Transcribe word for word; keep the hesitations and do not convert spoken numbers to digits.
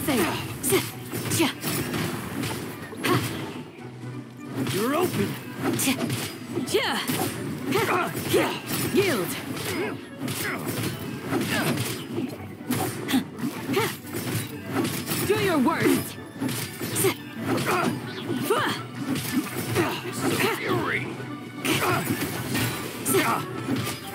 nothing. You're open. Yield. Do your worst. This is a fury.